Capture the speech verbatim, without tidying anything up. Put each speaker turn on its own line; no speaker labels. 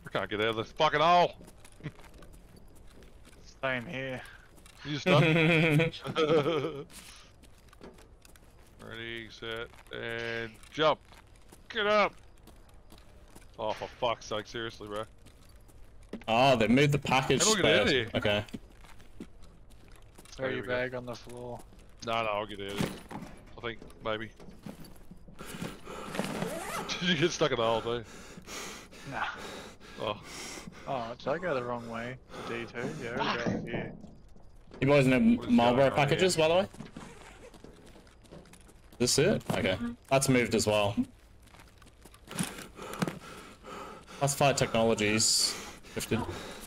I can't get out of this fucking hole.
Same here.
You stuck? Ready, set, and jump. Get up. Oh, for fuck's sake, seriously, bro.
Oh, they moved the package
How do I get out of
space.
here?
Okay.
Throw
There
your
we go.
bag on the floor.
No, no, I'll get out of here. I think, maybe. Did you get stuck in the hole, too?
Nah.
Oh.
Oh, did I go the wrong way? To D two? Yeah, we'll go here.
You boys know
What is
Marlboro
going on
packages,
here?
by the way? This it? Okay. That's moved as well. Classified technologies shifted.